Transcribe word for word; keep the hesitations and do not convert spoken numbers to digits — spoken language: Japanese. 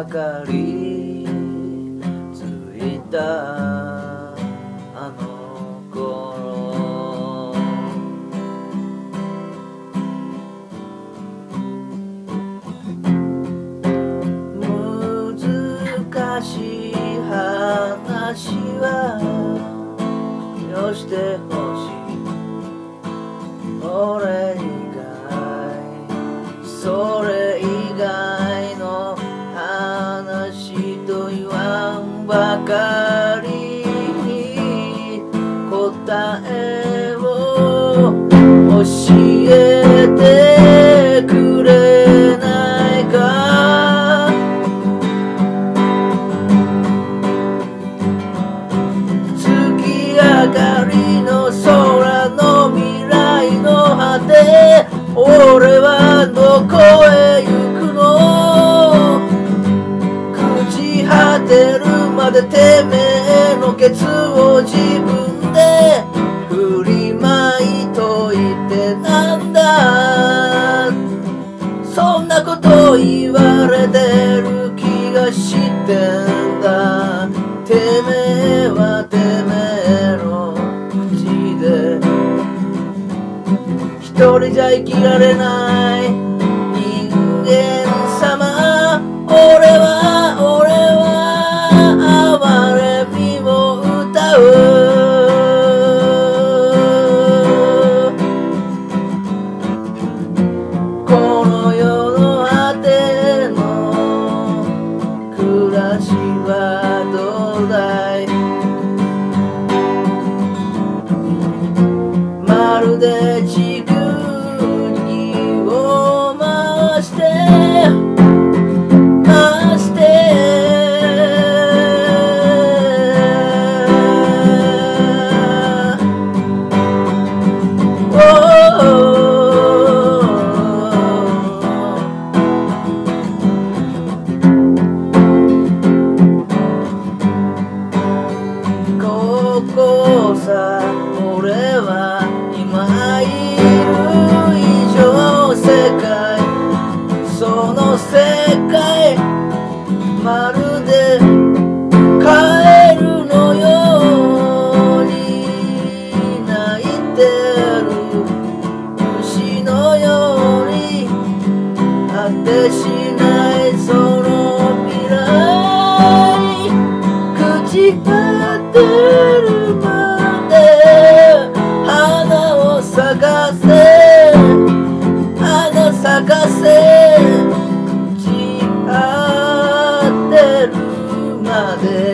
かりついたあの頃、難しい話はよしてほしい。俺以外それ以外の話と言わんばかりに答えを教えてくれないか。月明かりの空の未来の果て、俺はどこへ行くの。朽ち果てるまでてめえのケツを自分で振りまいといてなんだ。そんなこと言われてる気がしてんだ。てめえはてめえの口で一人じゃ生きられない人間様。俺は俺は哀れみを歌う。この世の果ての暮らしはどうだい。まるで地球を回して回してここさ俺は今いる以上世界、その世界まるでカエルのように泣いてる虫のように果てしないその未来、朽ち果てるまで花を咲かせ花咲かせ朽ち果てるまで